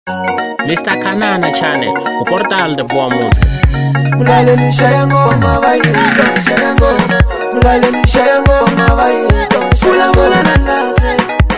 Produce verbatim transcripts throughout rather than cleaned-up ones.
Mister Kanana Channel, o portal de boa música. Mulale ni shaya ngoma bayito, shaya ngoma. Mulale ni shaya ngoma bayito, shula mula nalase.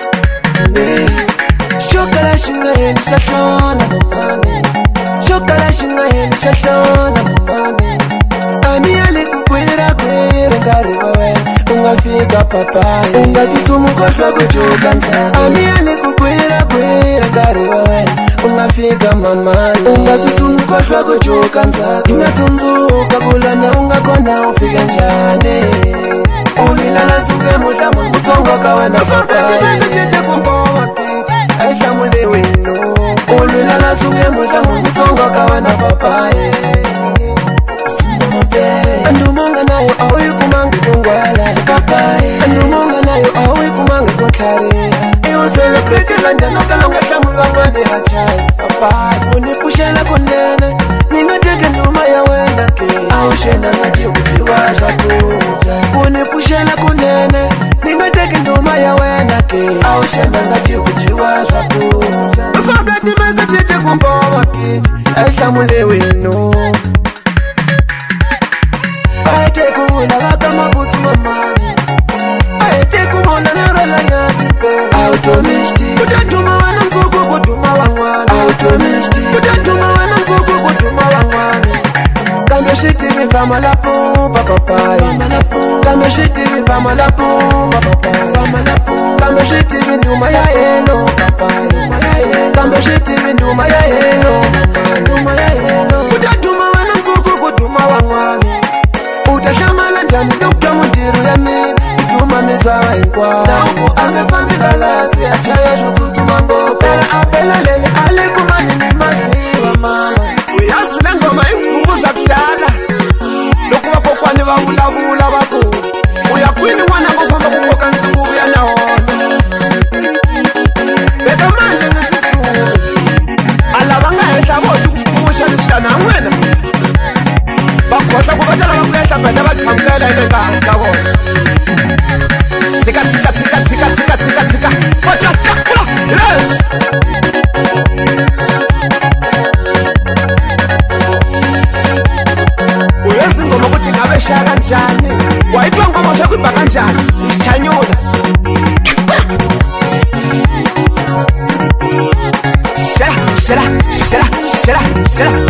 Shokala shinga yeni shashona mamane. Shokala shinga yeni shashona mamane. Ani ali kukwira kwira ngari wawe. Ungafika papai, ungasusumu koshwa kuchuka nzani. Ani ali kukwira kwira ngari wawe. Ungafika mamani, ungasusumu koshwa kuchuka nzani. Ingatunzuka kulana ungakona ufike njani. Ulilala suke mudlamu mutongo kawe na papai. Fakati tete kumbowa kiti, aisha mule wino. Ulilala suke mudlamu mutongo kawe na papai. Andumonga nayo awi kumangi kungwala papai. Andumonga nayo awi kumangi kontlari. Iwo celebrate lanja nokalonga shamu wangwani hachai papai. Unipushela kunene, ningateke numa ya wenda ke. Aushena ngaji utiwa shakuja. Unipushela kunene, ningateke numa ya wenda ke. Aushena ngaji utiwa shakuja. Fakati mesa tete kumbowa kiti, aisha mule wino. Aite kuhula waka mabutu mamani. Aite kuhula narala nyati pe. Automishti kutatuma wana mzuku kutuma wangwani. Automishti kutatuma wana mzuku kutuma wangwani. Kambe shiti vivama lapu papapai. Kambe shiti vivama lapu papapai. Kambe shiti vinduma ya eno papai. Kambe shiti vinduma ya eno. Kutatuma wana mzuku kutuma wangwani. Utashamala njani nukta mutiru ya mini. Ituma misawa inkwa na uko angefambila lasi. Achaya shututu mango pera apela lele. Ale kumani ni maziwa mama. Uyasile ngoma inkumbuza kudala. Loku wako kwani wawula wula wako. Uyakwini wana ngofamba kukoka nzingubu ya naona. Beka manje nisisu. Alabanga hesha bodu kukumusha nishana mwena. Bakhohlwa kubathala bakuyehla phela bathamkela ile ngazi kabona. Tsika tsika tsika tsika tsika tsika tsika. Kodwa takula. Yes. Uyazi ngoma ukuthi ngabe shaya kanjani. Wayitwa ngoma shakubha kanjani. Isichanyula. Shela shela shela shela shela.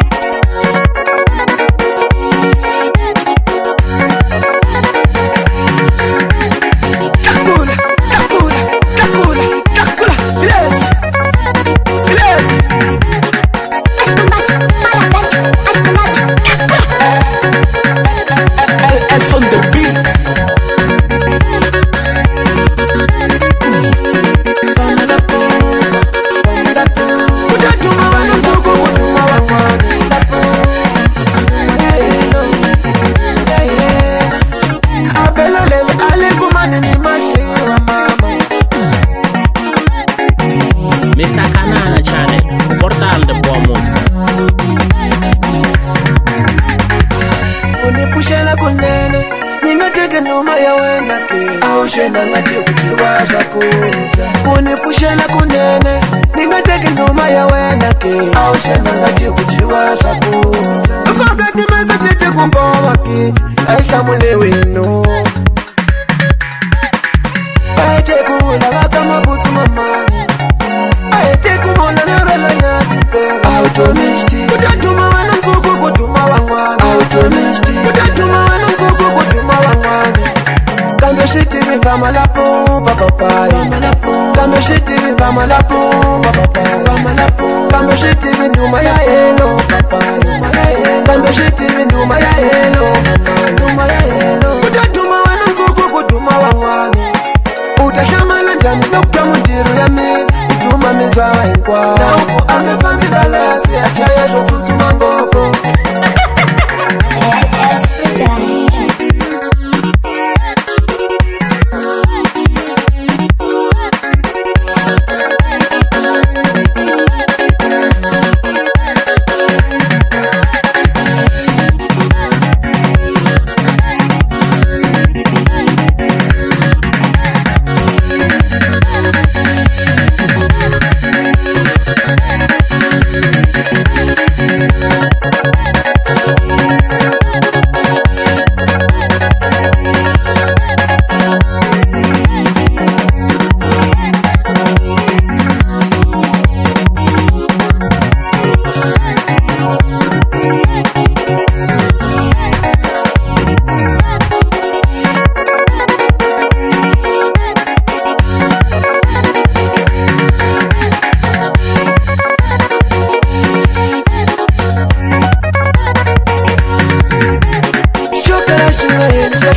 Mister Kanana Channel, o portal de boa música. Unipushela kunene, ningateke numa ya wenda ke. Aushena ngati kutiwa shakuja. Unipushela kunene, ningateke numa ya wenda ke. Aushena ngati kutiwa shakuja. Fakati mesa tete kumbowa kiti, aisha mule wino. Aite kuhula waka mabutu mamani. Aite kuhula narala nyati pe. Automishti kutatuma wana mzuku kutuma wangwani. Automishti kutatuma wana mzuku kutuma wangwani. Kambe shiti vivama lapu papapai. Kambe shiti vivama lapu papapai. Kambe shiti vinduma ya eno papai. Kambe shiti vinduma ya eno. Kutatuma wana mzuku kutuma wangwani. Utashamala njani nukta mutiru ya mini. Ituma misawa inkwa na uko angefambila lasi. Achaya shututu mangoko.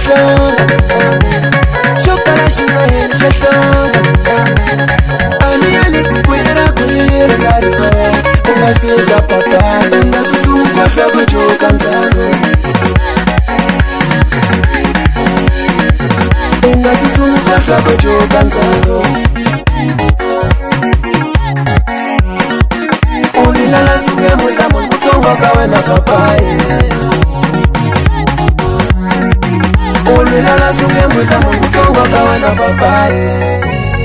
shahlona shokala shingaye shahlona ani alikukwira kwira ngari wewe ungafika papa ungasusumuka shako choka nzako ungasusumuka shako choka nzako ulilala suke mulamo mutongo kawe na papaye ulilala suke mulamo mutongo kawe na papaye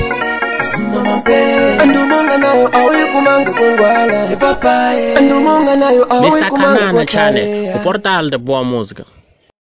Andumonga nayo awi kumanga kungwala papaye Andumonga nayo awi kumanga Channel, o portal de boa música.